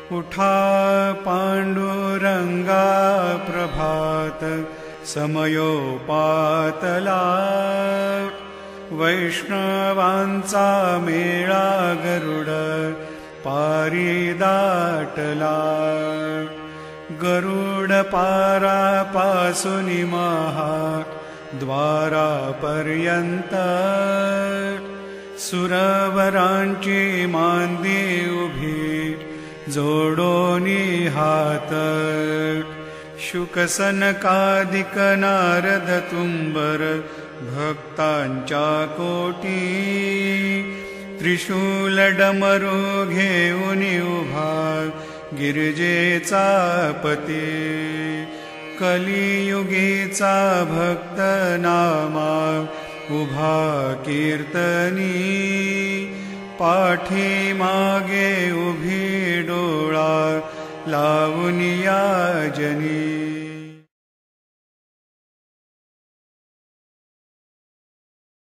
उठा पांडुरंगा प्रभात समयोपातला वैष्णवांचा मेळा गरुड पारी दाटला गरुड पारापासूनि महा द्वारापर्यंत सुरवरांची मांदी उभी जोडोनी हात शुकसनकादिक नारद तुंबर भक्तांच्या कोटी त्रिशूल डमरू घेऊनी उभा गिरिजेचा पती कलियुगीचा भक्त नामा उभा कीर्तनी पाठी मागे उभी डोळा लावून या जनी